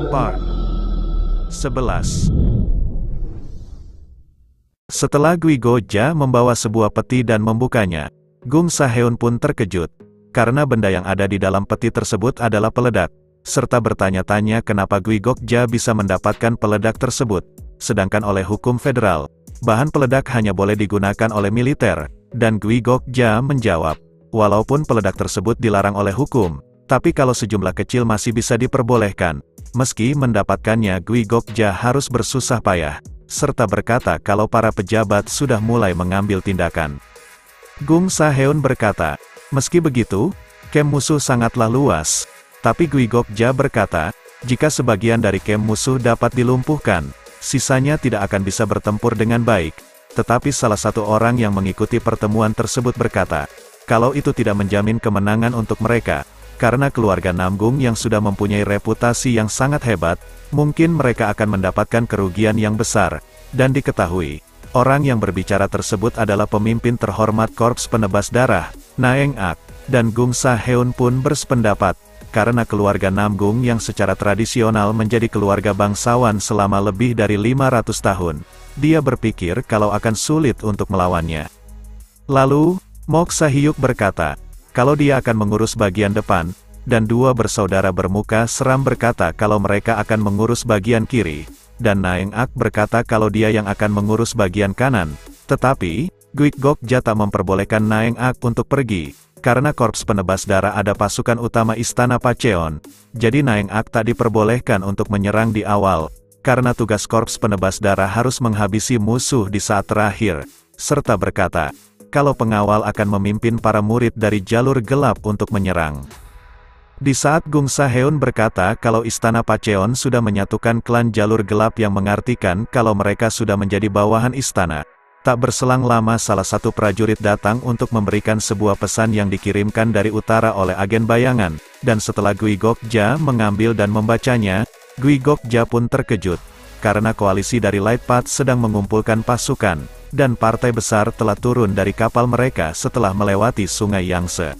Part 11. Setelah Guigo Ja membawa sebuah peti dan membukanya, Gung Saheun pun terkejut, karena benda yang ada di dalam peti tersebut adalah peledak, serta bertanya-tanya kenapa Guigo Ja bisa mendapatkan peledak tersebut, sedangkan oleh hukum federal, bahan peledak hanya boleh digunakan oleh militer, dan Guigo Ja menjawab, walaupun peledak tersebut dilarang oleh hukum, tapi kalau sejumlah kecil masih bisa diperbolehkan. Meski mendapatkannya, Guigo Ja harus bersusah payah, serta berkata kalau para pejabat sudah mulai mengambil tindakan. Gung Saheun berkata, meski begitu, kem musuh sangatlah luas, tapi Guigo Ja berkata, jika sebagian dari kem musuh dapat dilumpuhkan, sisanya tidak akan bisa bertempur dengan baik. Tetapi salah satu orang yang mengikuti pertemuan tersebut berkata, kalau itu tidak menjamin kemenangan untuk mereka, karena keluarga Namgung yang sudah mempunyai reputasi yang sangat hebat, mungkin mereka akan mendapatkan kerugian yang besar. Dan diketahui, orang yang berbicara tersebut adalah pemimpin terhormat Korps Penebas Darah, Naeng Ak, dan Gung Saheun pun bersependapat, karena keluarga Namgung yang secara tradisional menjadi keluarga bangsawan selama lebih dari 500 tahun, dia berpikir kalau akan sulit untuk melawannya. Lalu, Mok Sahyuk berkata, kalau dia akan mengurus bagian depan, dan dua bersaudara bermuka seram berkata kalau mereka akan mengurus bagian kiri, dan Naeng Ak berkata kalau dia yang akan mengurus bagian kanan. Tetapi, Guigo Ja tak memperbolehkan Naeng Ak untuk pergi, karena Korps Penebas Darah ada pasukan utama Istana Pacheon, jadi Naeng Ak tak diperbolehkan untuk menyerang di awal, karena tugas Korps Penebas Darah harus menghabisi musuh di saat terakhir, serta berkata, kalau pengawal akan memimpin para murid dari jalur gelap untuk menyerang. Di saat Gung Saheun berkata kalau Istana Pacheon sudah menyatukan klan jalur gelap yang mengartikan kalau mereka sudah menjadi bawahan istana, tak berselang lama salah satu prajurit datang untuk memberikan sebuah pesan yang dikirimkan dari utara oleh agen bayangan, dan setelah Guigo Ja mengambil dan membacanya, Guigo Ja pun terkejut, karena koalisi dari Light Path sedang mengumpulkan pasukan, dan partai besar telah turun dari kapal mereka setelah melewati sungai Yangtze.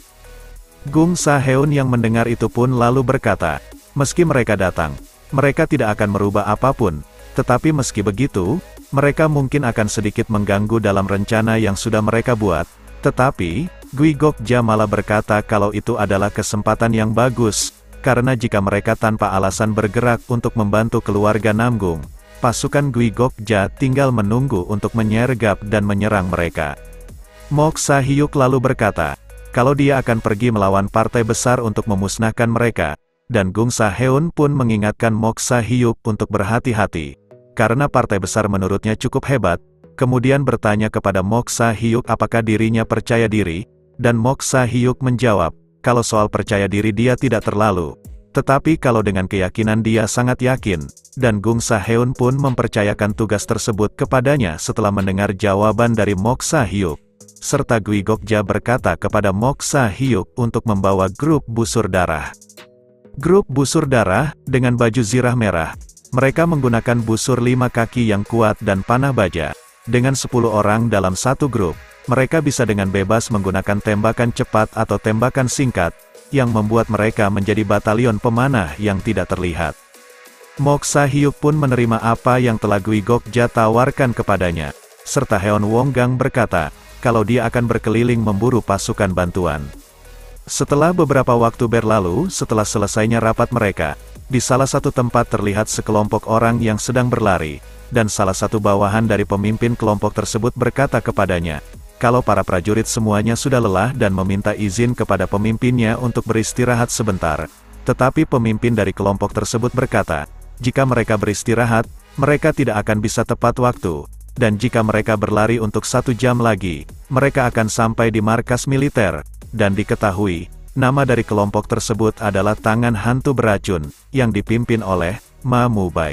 Gung Saheun yang mendengar itu pun lalu berkata, meski mereka datang, mereka tidak akan merubah apapun, tetapi meski begitu, mereka mungkin akan sedikit mengganggu dalam rencana yang sudah mereka buat, tetapi, Guigo Ja malah berkata kalau itu adalah kesempatan yang bagus, karena jika mereka tanpa alasan bergerak untuk membantu keluarga Namgung, pasukan Guigo Ja tinggal menunggu untuk menyergap dan menyerang mereka. Mok Sahyuk lalu berkata, kalau dia akan pergi melawan partai besar untuk memusnahkan mereka, dan Gung Saheun pun mengingatkan Mok Sahyuk untuk berhati-hati, karena partai besar menurutnya cukup hebat, kemudian bertanya kepada Mok Sahyuk apakah dirinya percaya diri, dan Mok Sahyuk menjawab, kalau soal percaya diri dia tidak terlalu, tetapi kalau dengan keyakinan dia sangat yakin, dan Gung Saheun pun mempercayakan tugas tersebut kepadanya setelah mendengar jawaban dari Mok Sahyuk. Serta Guigo Ja berkata kepada Mok Sahyuk untuk membawa grup busur darah. Grup busur darah, dengan baju zirah merah, mereka menggunakan busur 5 kaki yang kuat dan panah baja. Dengan 10 orang dalam satu grup, mereka bisa dengan bebas menggunakan tembakan cepat atau tembakan singkat, yang membuat mereka menjadi batalion pemanah yang tidak terlihat. Mok Sahyuk pun menerima apa yang telah Guigo Ja tawarkan kepadanya, serta Heon Wonggang berkata, kalau dia akan berkeliling memburu pasukan bantuan. Setelah beberapa waktu berlalu setelah selesainya rapat mereka, di salah satu tempat terlihat sekelompok orang yang sedang berlari, dan salah satu bawahan dari pemimpin kelompok tersebut berkata kepadanya, kalau para prajurit semuanya sudah lelah dan meminta izin kepada pemimpinnya untuk beristirahat sebentar. Tetapi pemimpin dari kelompok tersebut berkata, jika mereka beristirahat, mereka tidak akan bisa tepat waktu, dan jika mereka berlari untuk 1 jam lagi, mereka akan sampai di markas militer, dan diketahui, nama dari kelompok tersebut adalah Tangan Hantu Beracun, yang dipimpin oleh Ma Mubaik.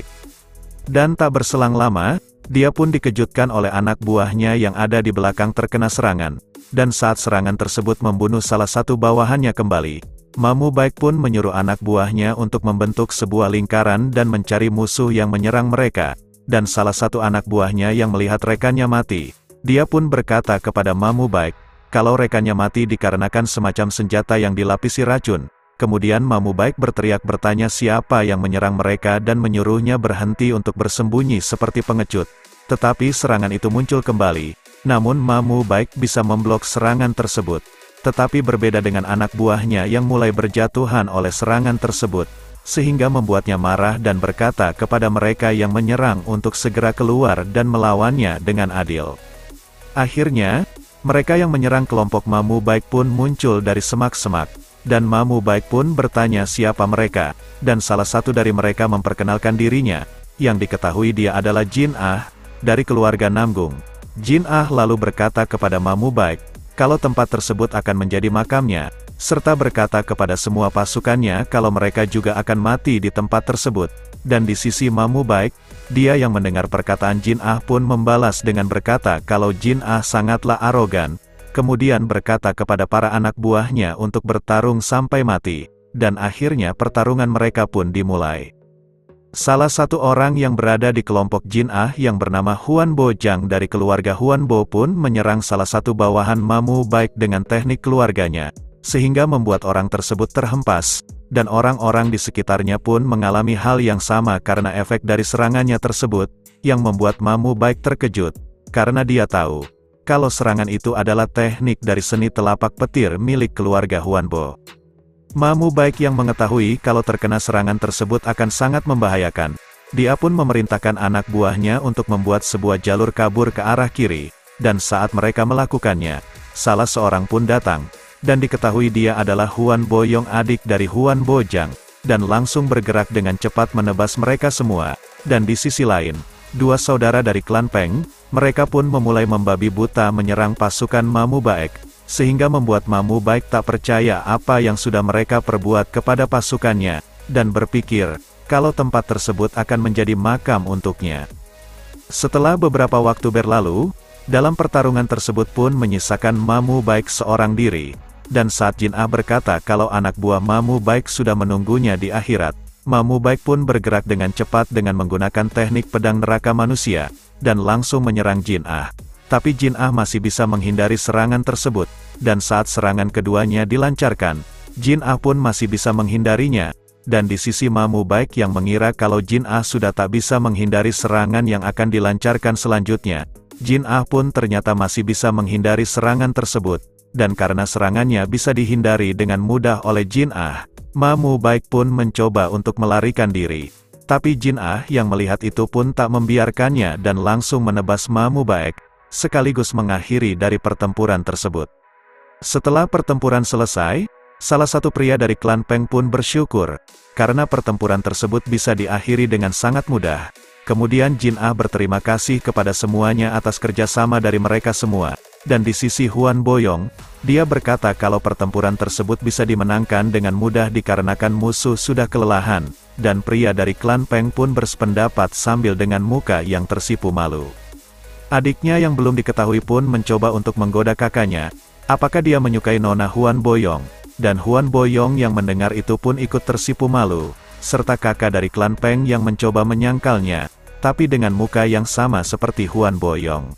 Dan tak berselang lama, dia pun dikejutkan oleh anak buahnya yang ada di belakang terkena serangan, dan saat serangan tersebut membunuh salah satu bawahannya kembali, Ma Mubaik pun menyuruh anak buahnya untuk membentuk sebuah lingkaran dan mencari musuh yang menyerang mereka, dan salah satu anak buahnya yang melihat rekannya mati, dia pun berkata kepada Ma Mubaik, kalau rekannya mati dikarenakan semacam senjata yang dilapisi racun, Kemudian Mamu Baik berteriak bertanya siapa yang menyerang mereka dan menyuruhnya berhenti untuk bersembunyi seperti pengecut. Tetapi serangan itu muncul kembali. Namun Mamu Baik bisa memblok serangan tersebut. Tetapi berbeda dengan anak buahnya yang mulai berjatuhan oleh serangan tersebut, sehingga membuatnya marah dan berkata kepada mereka yang menyerang untuk segera keluar dan melawannya dengan adil. Akhirnya, mereka yang menyerang kelompok Mamu Baik pun muncul dari semak-semak. Dan Mamu Baik pun bertanya siapa mereka, dan salah satu dari mereka memperkenalkan dirinya, yang diketahui dia adalah Jin Ah, dari keluarga Namgung. Jin Ah lalu berkata kepada Mamu Baik, kalau tempat tersebut akan menjadi makamnya, serta berkata kepada semua pasukannya kalau mereka juga akan mati di tempat tersebut. Dan di sisi Mamu Baik, dia yang mendengar perkataan Jin Ah pun membalas dengan berkata kalau Jin Ah sangatlah arogan, kemudian berkata kepada para anak buahnya untuk bertarung sampai mati, dan akhirnya pertarungan mereka pun dimulai. Salah satu orang yang berada di kelompok Jin Ah yang bernama Huan Bo Jang dari keluarga Huan Bo pun menyerang salah satu bawahan Mamu Baik dengan teknik keluarganya, sehingga membuat orang tersebut terhempas, dan orang-orang di sekitarnya pun mengalami hal yang sama karena efek dari serangannya tersebut, yang membuat Mamu Baik terkejut, karena dia tahu kalau serangan itu adalah teknik dari seni telapak petir milik keluarga Huan Bo. Mamu Baik yang mengetahui kalau terkena serangan tersebut akan sangat membahayakan, dia pun memerintahkan anak buahnya untuk membuat sebuah jalur kabur ke arah kiri, dan saat mereka melakukannya, salah seorang pun datang, dan diketahui dia adalah Huan Boyong adik dari Huan Bo Jang, dan langsung bergerak dengan cepat menebas mereka semua, dan di sisi lain, dua saudara dari klan Peng, mereka pun memulai membabi buta menyerang pasukan Mamu Baik, sehingga membuat Mamu Baik tak percaya apa yang sudah mereka perbuat kepada pasukannya, dan berpikir, kalau tempat tersebut akan menjadi makam untuknya. Setelah beberapa waktu berlalu, dalam pertarungan tersebut pun menyisakan Mamu Baik seorang diri, dan saat Jin Ah berkata kalau anak buah Mamu Baik sudah menunggunya di akhirat, Mamu Baik pun bergerak dengan cepat dengan menggunakan teknik pedang neraka manusia, dan langsung menyerang Jin Ah. Tapi Jin Ah masih bisa menghindari serangan tersebut, dan saat serangan keduanya dilancarkan, Jin Ah pun masih bisa menghindarinya, dan di sisi Mamu Baik yang mengira kalau Jin Ah sudah tak bisa menghindari serangan yang akan dilancarkan selanjutnya, Jin Ah pun ternyata masih bisa menghindari serangan tersebut, dan karena serangannya bisa dihindari dengan mudah oleh Jin Ah, Mamu Baik pun mencoba untuk melarikan diri. Tapi Jin Ah yang melihat itu pun tak membiarkannya dan langsung menebas Mamu Baik, sekaligus mengakhiri dari pertempuran tersebut. Setelah pertempuran selesai, salah satu pria dari klan Peng pun bersyukur, karena pertempuran tersebut bisa diakhiri dengan sangat mudah. Kemudian Jin Ah berterima kasih kepada semuanya atas kerjasama dari mereka semua, dan di sisi Huan Boyong, dia berkata kalau pertempuran tersebut bisa dimenangkan dengan mudah dikarenakan musuh sudah kelelahan, dan pria dari klan Peng pun bersependapat sambil dengan muka yang tersipu malu. Adiknya yang belum diketahui pun mencoba untuk menggoda kakaknya, apakah dia menyukai Nona Huan Boyong, dan Huan Boyong yang mendengar itu pun ikut tersipu malu, serta kakak dari klan Peng yang mencoba menyangkalnya, tapi dengan muka yang sama seperti Huan Boyong.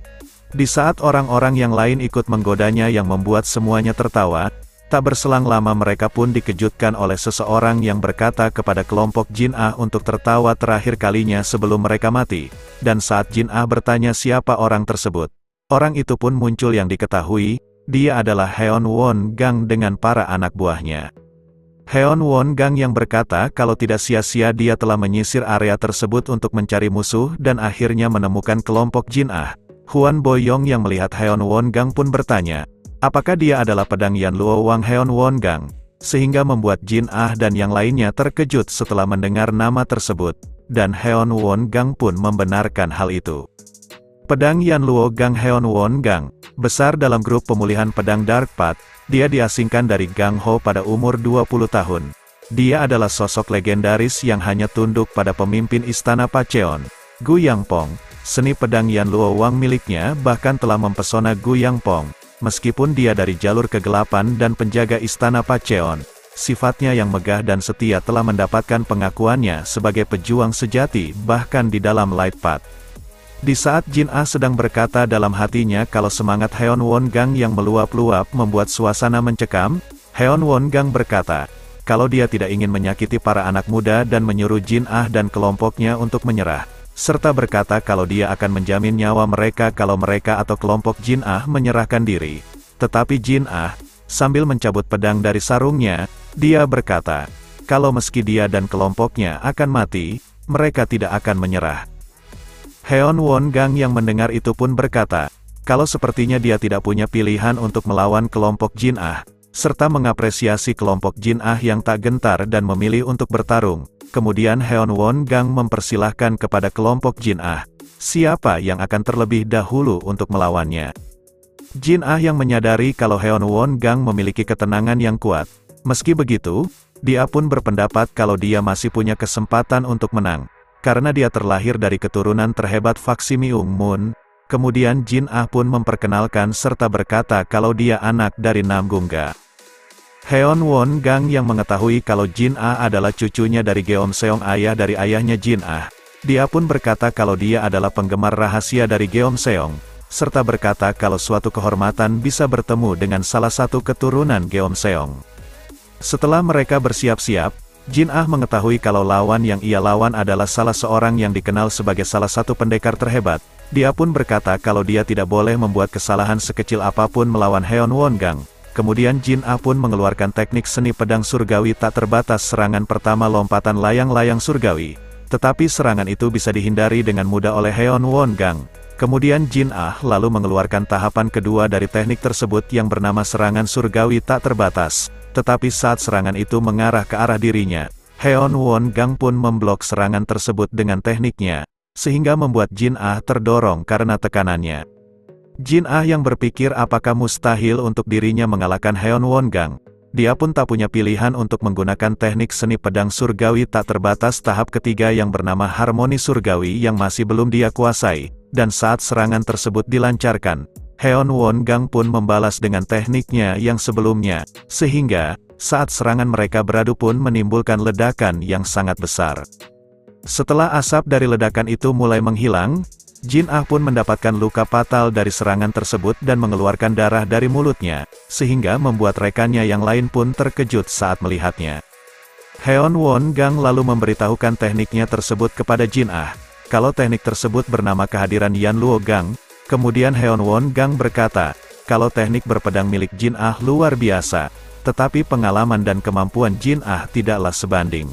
Di saat orang-orang yang lain ikut menggodanya yang membuat semuanya tertawa, tak berselang lama mereka pun dikejutkan oleh seseorang yang berkata kepada kelompok Jin Ah untuk tertawa terakhir kalinya sebelum mereka mati, dan saat Jin Ah bertanya siapa orang tersebut, orang itu pun muncul yang diketahui, dia adalah Heon Won Gang dengan para anak buahnya. Heon Won Gang yang berkata kalau tidak sia-sia dia telah menyisir area tersebut untuk mencari musuh dan akhirnya menemukan kelompok Jin Ah. Huan Boyong yang melihat Heon Won Gang pun bertanya, apakah dia adalah pedang Yan Luo Wang Heon Won Gang, sehingga membuat Jin Ah dan yang lainnya terkejut setelah mendengar nama tersebut, dan Heon Won Gang pun membenarkan hal itu. Pedang Yan Luo Gang Heon Won Gang, besar dalam grup pemulihan pedang Dark Path, dia diasingkan dari Gang Ho pada umur 20 tahun. Dia adalah sosok legendaris yang hanya tunduk pada pemimpin istana Pacheon, Gu Yangpong. Seni pedang Yan Luo Wang miliknya bahkan telah mempesona Gu Yangpong, meskipun dia dari jalur kegelapan dan penjaga istana Pacheon. Sifatnya yang megah dan setia telah mendapatkan pengakuannya sebagai pejuang sejati bahkan di dalam Light Path. Di saat Jin Ah sedang berkata dalam hatinya kalau semangat Heon Won Gang yang meluap-luap membuat suasana mencekam, Heon Won Gang berkata, kalau dia tidak ingin menyakiti para anak muda dan menyuruh Jin Ah dan kelompoknya untuk menyerah, serta berkata kalau dia akan menjamin nyawa mereka kalau mereka atau kelompok Jin Ah menyerahkan diri. Tetapi Jin Ah, sambil mencabut pedang dari sarungnya, dia berkata, kalau meski dia dan kelompoknya akan mati, mereka tidak akan menyerah. Heon Won Gang yang mendengar itu pun berkata, kalau sepertinya dia tidak punya pilihan untuk melawan kelompok Jin Ah, serta mengapresiasi kelompok Jin Ah yang tak gentar dan memilih untuk bertarung. Kemudian Heon Won Gang mempersilahkan kepada kelompok Jin Ah, siapa yang akan terlebih dahulu untuk melawannya. Jin Ah yang menyadari kalau Heon Won Gang memiliki ketenangan yang kuat. Meski begitu, dia pun berpendapat kalau dia masih punya kesempatan untuk menang. Karena dia terlahir dari keturunan terhebat faksi Myung Moon. Kemudian Jin Ah pun memperkenalkan serta berkata kalau dia anak dari Namgunga. Heon Won Gang yang mengetahui kalau Jin Ah adalah cucunya dari Geom Seong, ayah dari ayahnya Jin Ah. Dia pun berkata kalau dia adalah penggemar rahasia dari Geom Seong, serta berkata kalau suatu kehormatan bisa bertemu dengan salah satu keturunan Geom Seong. Setelah mereka bersiap-siap, Jin Ah mengetahui kalau lawan yang ia lawan adalah salah seorang yang dikenal sebagai salah satu pendekar terhebat. Dia pun berkata kalau dia tidak boleh membuat kesalahan sekecil apapun melawan Heon Won Gang. Kemudian Jin Ah pun mengeluarkan teknik seni pedang surgawi tak terbatas. Serangan pertama lompatan layang-layang surgawi. Tetapi serangan itu bisa dihindari dengan mudah oleh Heon Won Gang. Kemudian Jin Ah lalu mengeluarkan tahapan kedua dari teknik tersebut yang bernama serangan surgawi tak terbatas. Tetapi saat serangan itu mengarah ke arah dirinya, Heon Won Gang pun memblok serangan tersebut dengan tekniknya, sehingga membuat Jin Ah terdorong karena tekanannya. Jin Ah yang berpikir apakah mustahil untuk dirinya mengalahkan Heon Won Gang. Dia pun tak punya pilihan untuk menggunakan teknik seni pedang surgawi tak terbatas tahap ketiga yang bernama harmoni surgawi yang masih belum dia kuasai. Dan saat serangan tersebut dilancarkan, Heon Won Gang pun membalas dengan tekniknya yang sebelumnya, sehingga, saat serangan mereka beradu pun menimbulkan ledakan yang sangat besar. Setelah asap dari ledakan itu mulai menghilang, Jin Ah pun mendapatkan luka fatal dari serangan tersebut dan mengeluarkan darah dari mulutnya, sehingga membuat rekannya yang lain pun terkejut saat melihatnya. Heon Won Gang lalu memberitahukan tekniknya tersebut kepada Jin Ah. Kalau teknik tersebut bernama kehadiran Yan Luo Gang. Kemudian Heon Won Gang berkata, kalau teknik berpedang milik Jin Ah luar biasa, tetapi pengalaman dan kemampuan Jin Ah tidaklah sebanding.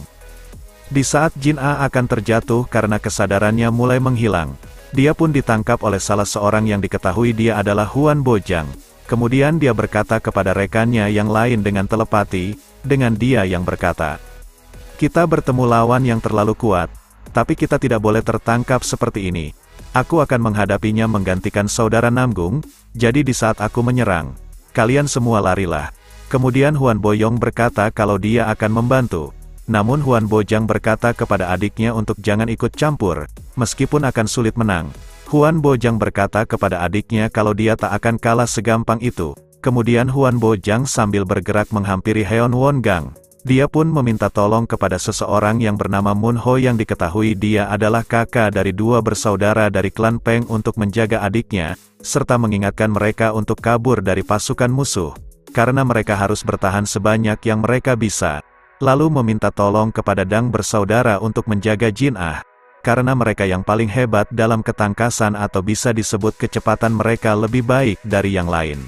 Di saat Jin Ah akan terjatuh karena kesadarannya mulai menghilang, dia pun ditangkap oleh salah seorang yang diketahui dia adalah Huan Bojang. Kemudian dia berkata kepada rekannya yang lain dengan telepati, dengan dia yang berkata, kita bertemu lawan yang terlalu kuat, tapi kita tidak boleh tertangkap seperti ini. Aku akan menghadapinya menggantikan saudara Namgung, jadi di saat aku menyerang, kalian semua larilah. Kemudian Huan Boyong berkata kalau dia akan membantu. Namun Huan Bojang berkata kepada adiknya untuk jangan ikut campur, meskipun akan sulit menang. Huan Bojang berkata kepada adiknya kalau dia tak akan kalah segampang itu. Kemudian Huan Bojang sambil bergerak menghampiri Heon Won Gang. Dia pun meminta tolong kepada seseorang yang bernama Moon Ho yang diketahui dia adalah kakak dari dua bersaudara dari klan Peng untuk menjaga adiknya, serta mengingatkan mereka untuk kabur dari pasukan musuh, karena mereka harus bertahan sebanyak yang mereka bisa. Lalu meminta tolong kepada Dang bersaudara untuk menjaga Jin Ah, karena mereka yang paling hebat dalam ketangkasan atau bisa disebut kecepatan mereka lebih baik dari yang lain.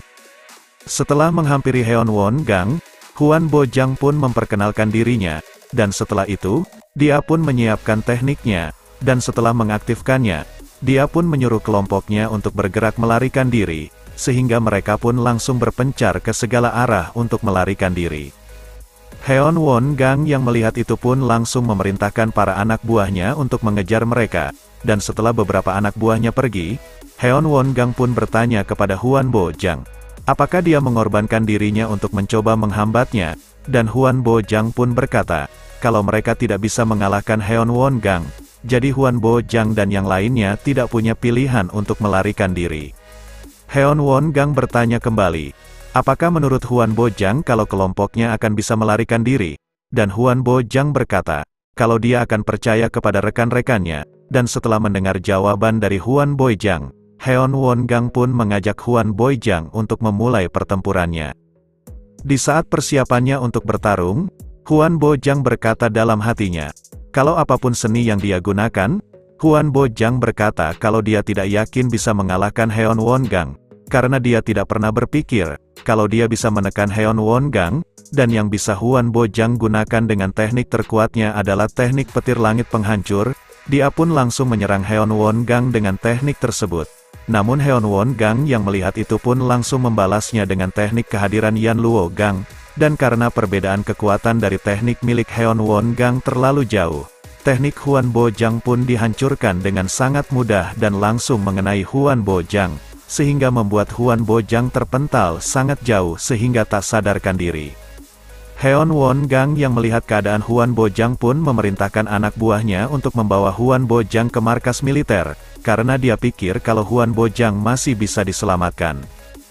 Setelah menghampiri Heon Won Gang, Huan Bojang pun memperkenalkan dirinya, dan setelah itu, dia pun menyiapkan tekniknya, dan setelah mengaktifkannya, dia pun menyuruh kelompoknya untuk bergerak melarikan diri, sehingga mereka pun langsung berpencar ke segala arah untuk melarikan diri. Heon Won Gang yang melihat itu pun langsung memerintahkan para anak buahnya untuk mengejar mereka, dan setelah beberapa anak buahnya pergi, Heon Won Gang pun bertanya kepada Huan Bojang, apakah dia mengorbankan dirinya untuk mencoba menghambatnya, dan Huan Bojang pun berkata, kalau mereka tidak bisa mengalahkan Heon Won Gang, jadi Huan Bojang dan yang lainnya tidak punya pilihan untuk melarikan diri. Heon Won Gang bertanya kembali, apakah menurut Huan Bojang kalau kelompoknya akan bisa melarikan diri? Dan Huan Bojang berkata, kalau dia akan percaya kepada rekan-rekannya, dan setelah mendengar jawaban dari Huan Bojang, Heon Won Gang pun mengajak Huan Bojang untuk memulai pertempurannya. Di saat persiapannya untuk bertarung, Huan Bojang berkata dalam hatinya. Kalau apapun seni yang dia gunakan, Huan Bojang berkata kalau dia tidak yakin bisa mengalahkan Heon Won-gang, karena dia tidak pernah berpikir kalau dia bisa menekan Heon Won-gang, dan yang bisa Huan Bojang gunakan dengan teknik terkuatnya adalah teknik petir langit penghancur. Dia pun langsung menyerang Heon Won-gang dengan teknik tersebut. Namun Heon Won-gang yang melihat itu pun langsung membalasnya dengan teknik kehadiran Yan Luo-gang, dan karena perbedaan kekuatan dari teknik milik Heon Won-gang terlalu jauh, teknik Huan Bojang pun dihancurkan dengan sangat mudah dan langsung mengenai Huan Bojang, sehingga membuat Huan Bojang terpental sangat jauh sehingga tak sadarkan diri. Heon Won-gang yang melihat keadaan Huan Bojang pun memerintahkan anak buahnya untuk membawa Huan Bojang ke markas militer, karena dia pikir kalau Huan Bojang masih bisa diselamatkan.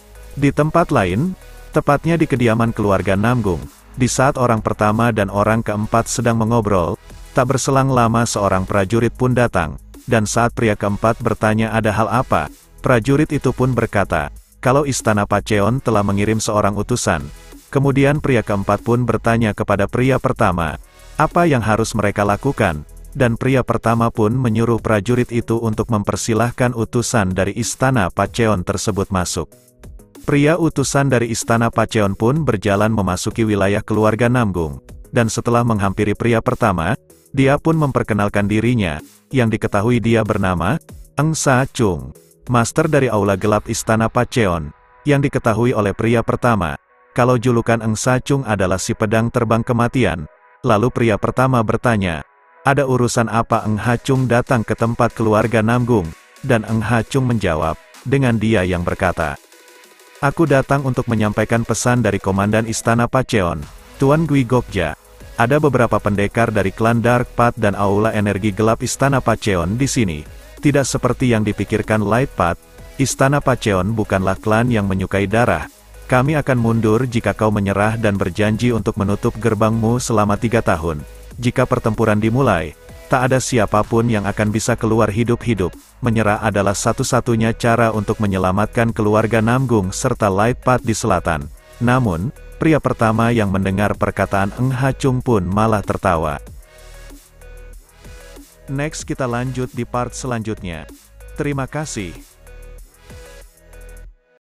Di tempat lain, tepatnya di kediaman keluarga Namgung, di saat orang pertama dan orang keempat sedang mengobrol, tak berselang lama seorang prajurit pun datang, dan saat pria keempat bertanya ada hal apa, prajurit itu pun berkata, kalau Istana Pacheon telah mengirim seorang utusan. Kemudian pria keempat pun bertanya kepada pria pertama, apa yang harus mereka lakukan, dan pria pertama pun menyuruh prajurit itu untuk mempersilahkan utusan dari Istana Pacheon tersebut masuk. Pria utusan dari Istana Pacheon pun berjalan memasuki wilayah keluarga Namgung, dan setelah menghampiri pria pertama, dia pun memperkenalkan dirinya, yang diketahui dia bernama Eng Sa-chung, master dari Aula Gelap Istana Pacheon, yang diketahui oleh pria pertama kalau julukan Eng Sa-chung adalah si pedang terbang kematian. Lalu pria pertama bertanya, ada urusan apa Eng Ha-chung datang ke tempat keluarga Namgung? Dan Eng Ha-chung menjawab, dengan dia yang berkata, aku datang untuk menyampaikan pesan dari Komandan Istana Pacheon, Tuan Gui Gokja. Ada beberapa pendekar dari klan Dark Path dan Aula Energi Gelap Istana Pacheon di sini. Tidak seperti yang dipikirkan Light Path, Istana Pacheon bukanlah klan yang menyukai darah. Kami akan mundur jika kau menyerah dan berjanji untuk menutup gerbangmu selama 3 tahun. Jika pertempuran dimulai, tak ada siapapun yang akan bisa keluar hidup-hidup. Menyerah adalah satu-satunya cara untuk menyelamatkan keluarga Namgung serta Light Path di selatan. Namun, pria pertama yang mendengar perkataan Eng Ha-chung pun malah tertawa. Next kita lanjut di part selanjutnya. Terima kasih.